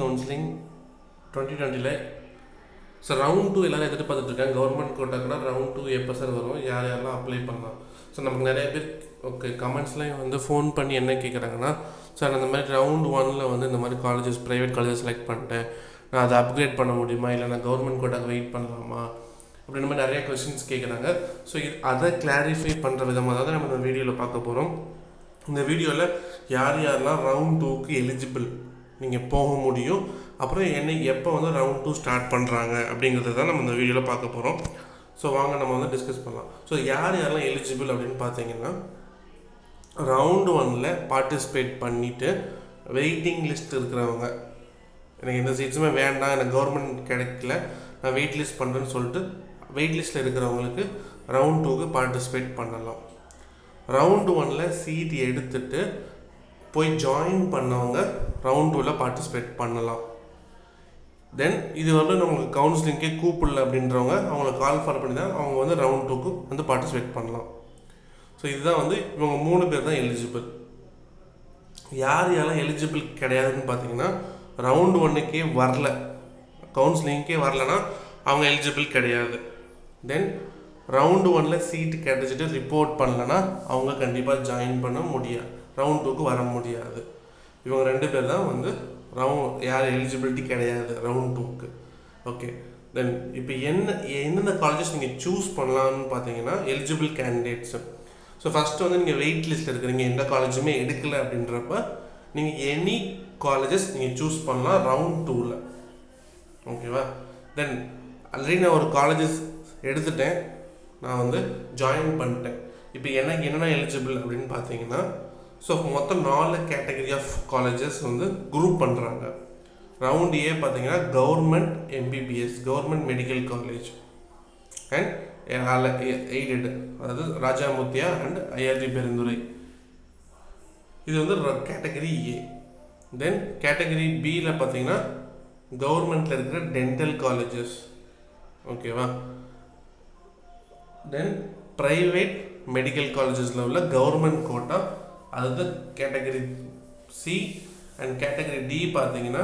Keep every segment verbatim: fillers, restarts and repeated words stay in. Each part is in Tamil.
கவுன்சிலிங் டுவெண்ட்டி டுவெண்ட்டியில் ஸோ ரவுண்ட் டூ எல்லோரும் எதிர்பார்த்துட்டு இருக்காங்க. கவர்மெண்ட் கோட்டாக்குனா ரவுண்ட் டூ எப்போ சார் வரும், யார் யாரெல்லாம் அப்ளை பண்ணலாம்? ஸோ நமக்கு நிறைய பேர் ஓகே கமெண்ட்ஸ்லேயும் வந்து ஃபோன் பண்ணி என்ன கேட்குறாங்கன்னா, சார் அந்த மாதிரி ரவுண்ட் ஒனில் வந்து இந்த மாதிரி காலேஜஸ் ப்ரைவேட் காலேஜஸ் செலக்ட் பண்ணிட்டேன், நான் அதை அப்கிரேட் பண்ண முடியுமா, இல்லை நான் கவர்மெண்ட் கோட்டாக்கு வெயிட் பண்ணலாமா அப்படின்ற மாதிரி நிறைய கொஸ்டின்ஸ் கேட்குறாங்க. ஸோ இது அதை கிளாரிஃபை பண்ணுற விதமாக தான் நம்ம இந்த வீடியோவில் பார்க்க போகிறோம். இந்த வீடியோவில் யார் யாரெல்லாம் ரவுண்ட் டூக்கு எலிஜிபிள் நீங்கள் போக முடியும், அப்புறம் என்ன எப்போ வந்து ரவுண்ட் டூ ஸ்டார்ட் பண்ணுறாங்க அப்படிங்கிறத தான் நம்ம இந்த வீடியோவில் பார்க்க போகிறோம். ஸோ வாங்க நம்ம வந்து டிஸ்கஸ் பண்ணலாம். ஸோ யார் யாரெல்லாம் எலிஜிபிள் அப்படின்னு பார்த்தீங்கன்னா, ரவுண்டு ஒனில் பார்ட்டிசிபேட் பண்ணிவிட்டு வெயிட்டிங் லிஸ்ட் இருக்கிறவங்க, எனக்கு எந்த சீட்ஸுமே வேண்டாம், எனக்கு கவர்மெண்ட் கிடைக்கல, நான் வெயிட் லிஸ்ட் பண்ணுறேன்னு சொல்லிட்டு வெயிட் லிஸ்ட்டில் இருக்கிறவங்களுக்கு ரவுண்ட் டூக்கு பார்ட்டிசிபேட் பண்ணலாம். ரவுண்டு ஒனில் சீட் எடுத்துகிட்டு போய் ஜாயின் பண்ணவங்க ரவுண்ட் டூவில் பார்ட்டிசிபேட் பண்ணலாம். தென் இது வந்து நம்மளுக்கு கவுன்சிலிங்கே கூப்பிடல அப்படின்றவங்க அவங்கள கால் ஃபார் பண்ணி தான் அவங்க வந்து ரவுண்ட் டூக்கு வந்து பார்ட்டிசிபேட் பண்ணலாம். ஸோ இதுதான் வந்து இவங்க மூணு பேர் தான் எலிஜிபிள். யார் யாரெல்லாம் எலிஜிபிள் கிடையாதுன்னு பார்த்தீங்கன்னா, ரவுண்டு ஒன்றுக்கே வரல, கவுன்சிலிங்கே வரலன்னா அவங்க எலிஜிபிள் கிடையாது. தென் ரவுண்டு ஒனில் சீட்டு கிடச்சிட்டு ரிப்போர்ட் பண்ணலன்னா அவங்க கண்டிப்பாக ஜாயின் பண்ண முடியாது, ரவுண்ட் டூக்கு வர முடியாது. இவங்க ரெண்டு பேர் தான் வந்து ரவுண்ட் யார் எலிஜிபிலிட்டி கிடையாது ரவுண்ட் டூக்கு. ஓகே, தென் இப்போ என்ன எந்தெந்த காலேஜஸ் நீங்கள் சூஸ் பண்ணலான்னு பார்த்தீங்கன்னா, எலிஜிபிள் கேண்டிடேட்ஸு. ஸோ ஃபஸ்ட்டு வந்து நீங்கள் வெயிட் லிஸ்ட்டில் இருக்கிறீங்க, எந்த காலேஜுமே எடுக்கலை அப்படின்றப்ப நீங்கள் எனி காலேஜஸ் நீங்கள் சூஸ் பண்ணலாம் ரவுண்ட் டூவில். ஓகேவா? தென் ஆல்ரெடி நான் ஒரு காலேஜஸ் எடுத்துட்டேன், நான் வந்து ஜாயின் பண்ணிட்டேன், இப்போ எனக்கு என்னென்ன எலிஜிபிள் அப்படின்னு பார்த்தீங்கன்னா, ஸோ மொத்தம் நாலு கேட்டகரி ஆஃப் காலேஜஸ் வந்து குரூப் பண்ணுறாங்க. ரவுண்ட் ஏ பார்த்தீங்கன்னா government MBBS, government medical college and aided, அதாவது ராஜாமுத்தியா அண்ட் ஐஆர்டி பெருந்துறை, இது வந்து கேட்டகரி ஏ. தென் கேட்டகரி பியில் பார்த்தீங்கன்னா கவர்மெண்ட்டில் இருக்கிற டென்டல் காலேஜஸ். ஓகேவா? தென் ப்ரைவேட் மெடிக்கல் காலேஜஸில் உள்ள கவர்மெண்ட் கோட்டா, அதாவது category C. And category D பார்த்தீங்கன்னா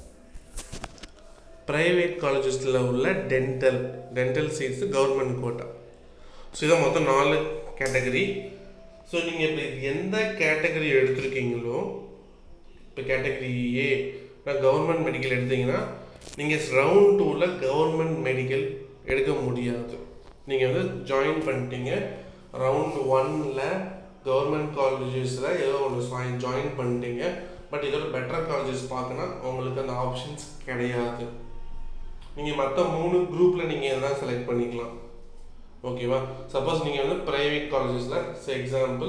ப்ரைவேட் காலேஜஸில் உள்ள dental dental seats government quota. So இதான் மொத்தம் நாலு கேட்டகரி. ஸோ நீங்கள் இப்போ எந்த கேட்டகரி எடுத்துருக்கீங்களோ, இப்போ கேட்டகரி ஏ நான் கவர்மெண்ட் மெடிக்கல் எடுத்தீங்கன்னா நீங்கள் ரவுண்ட் டூவில் கவர்மெண்ட் மெடிக்கல் எடுக்க முடியாது. நீங்கள் வந்து ஜாயின் பண்ணிட்டீங்க ரவுண்ட் ஒன்னில் கவர்மெண்ட் காலேஜஸில் ஏதோ ஒன்று ஜாயின் பண்ணிட்டீங்க, பட் இதோட பெட்டர் காலேஜஸ் பார்க்கணும் உங்களுக்கு அந்த ஆப்ஷன்ஸ் கிடையாது. நீங்கள் மற்ற மூணு குரூப்பில் நீங்கள் எதனா செலக்ட் பண்ணிக்கலாம். ஓகேவா? சப்போஸ் நீங்கள் வந்து ப்ரைவேட் காலேஜஸில் ஸோ எக்ஸாம்பிள்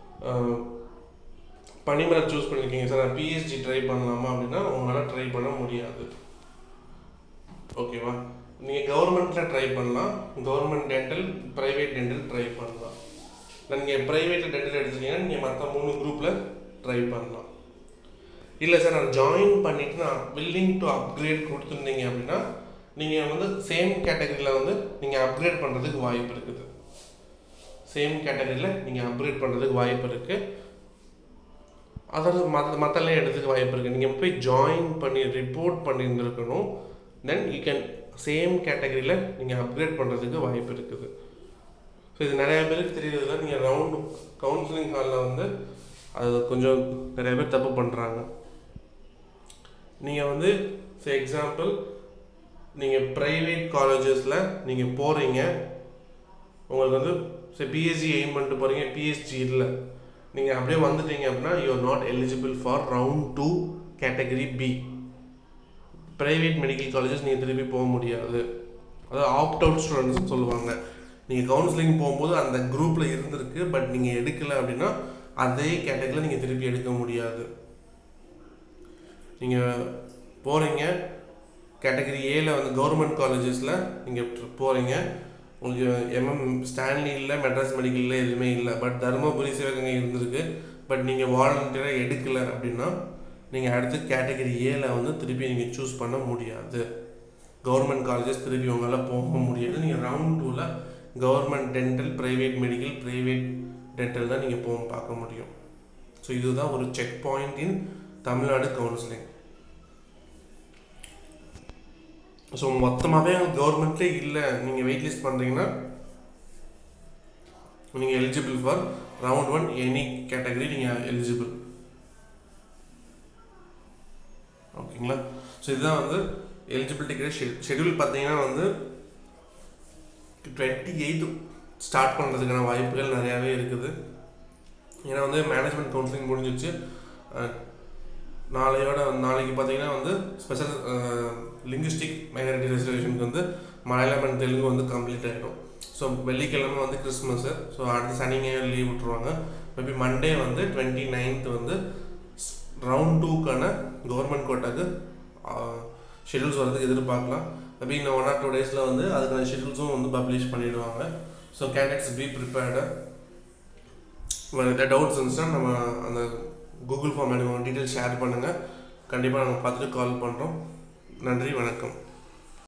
பனிமலர் சூஸ் பண்ணியிருக்கீங்க, சார் நான் பிஹெச்டி ட்ரை பண்ணலாமா அப்படின்னா உங்களால் ட்ரை பண்ண முடியாது. ஓகேவா? நீங்கள் கவர்மெண்ட்டில் ட்ரை பண்ணலாம், government dental private dental try பண்ணலாம். நீங்கள் ப்ரைவேட்டில் டென்டல் எடுத்துட்டீங்கன்னா நீங்கள் மற்ற மூணு குரூப்பில் ட்ரை பண்ணலாம். இல்லை சார் நான் ஜாயின் பண்ணிவிட்டு நான் வில்லிங் டு அப்கிரேட் கொடுத்துருந்தீங்க அப்படின்னா நீங்கள் வந்து சேம் கேட்டகரியில் வந்து நீங்கள் அப்கிரேட் பண்ணுறதுக்கு வாய்ப்பு இருக்குது. சேம் கேட்டகரியில் நீங்கள் அப்கிரேட் பண்ணுறதுக்கு வாய்ப்பு இருக்குது. அதாவது மற்ற மற்றெல்லாம் எடுத்துக்க வாய்ப்பு இருக்குது. நீங்கள் போய் ஜாயின் பண்ணி ரிப்போர்ட் பண்ணியிருந்துருக்கணும், தென் யூ கேன் சேம் கேட்டகரியில் நீங்கள் அப்கிரேட் பண்ணுறதுக்கு வாய்ப்பு இருக்குது. ஸோ இது நிறையா பேருக்கு தெரியுறதுல நீங்கள் ரவுண்டு கவுன்சிலிங் ஹாலில் வந்து அது கொஞ்சம் நிறைய பேர் தப்பு பண்ணுறாங்க. நீங்கள் வந்து ஸோ எக்ஸாம்பிள் நீங்கள் ப்ரைவேட் காலேஜஸில் நீங்கள் போகிறீங்க, உங்களுக்கு வந்து ஸோ பிஹெச்டி எய்ம் பண்ணிட்டு போகிறீங்க, பிஹெச்டி இல்லை, நீங்கள் அப்படியே வந்துட்டீங்க அப்படின்னா you are not eligible for round two category B. Private medical colleges நீங்கள் திருப்பி போக முடியாது, அதாவது ஆப்ட் அவுட் ஸ்டூடெண்ட்ஸ்னு சொல்லுவாங்க. நீங்கள் கவுன்சிலிங் போகும்போது அந்த குரூப்பில் இருந்திருக்கு, பட் நீங்கள் எடுக்கலை அப்படின்னா அதே கேட்டகரியில் நீங்கள் திருப்பி எடுக்க முடியாது. நீங்கள் போகிறீங்க கேட்டகரி ஏல வந்து கவர்மெண்ட் காலேஜஸில் நீங்கள் போகிறீங்க, உங்களுக்கு எம்எம் ஸ்டான்லி இல்லை, மெட்ராஸ் மெடிக்கலில் எதுவுமே இல்லை, பட் தருமபுரி சிவகங்கை இருந்திருக்கு, பட் நீங்கள் வாலண்டியராக எடுக்கலை அப்படின்னா நீங்கள் அடுத்து கேட்டகரி ஏல வந்து திருப்பி நீங்கள் சூஸ் பண்ண முடியாது. கவர்மெண்ட் காலேஜஸ் திருப்பி உங்களால் போக முடியாது. நீங்கள் ரவுண்ட் டூவில் government dental, private medical, private dental தான் நீங்கள் போக பார்க்க முடியும். ஸோ இதுதான் ஒரு check point in Tamil Nadu counselling. So மொத்தமாகவே கவர்மெண்ட்லேயே இல்லை, நீங்கள் வெயிட் லிஸ்ட் பண்ணுறீங்கன்னா நீங்கள் eligible for round one any category நீங்கள் எலிஜிபிள். ஓகேங்களா? ஸோ இதுதான் வந்து எலிஜிபிலிட்டிக்கு ஷெ ஷெடியூல் பார்த்தீங்கன்னா வந்து டுவெண்ட்டி எயித்து ஸ்டார்ட் பண்ணுறதுக்கான வாய்ப்புகள் நிறையாவே இருக்குது. ஏன்னா வந்து மேனேஜ்மெண்ட் கவுன்சிலிங் முடிஞ்சிச்சு. நாளையோட நாளைக்கு பார்த்தீங்கன்னா வந்து ஸ்பெஷல் லிங்குஸ்டிக் மைனாரிட்டி ரிசர்வேஷனுக்கு வந்து மலையாளம் அண்ட் தெலுங்கு வந்து கம்ப்ளீட் ஆகிடும். ஸோ வெள்ளிக்கிழமை வந்து கிறிஸ்மஸ்ஸு. ஸோ அடுத்த சனி ஞாயிறு லீவ் விட்ருவாங்க. மேபி மண்டே வந்து டுவெண்ட்டி நைன்த் வந்து ரவுண்ட் டூக்கான கவர்மெண்ட் கோட்டாக்கு ஷெடியூல்ஸ் வரதுக்கு எதிர்பார்க்கலாம். மேபி இன்னும் ஒன் ஆர் டூ டேஸில் வந்து அதுக்கான ஷெடியூல்ஸும் வந்து பப்ளிஷ் பண்ணிவிடுவாங்க. So candidates be prepared. வேறு டவுட்ஸ் இருந்துச்சுன்னா நம்ம அந்த கூகுள் ஃபார்ம் எனக்கு டீட்டெயில்ஸ் ஷேர் பண்ணுங்கள். கண்டிப்பாக நாங்கள் பார்த்துட்டு கால் பண்ணுறோம். நன்றி, வணக்கம்.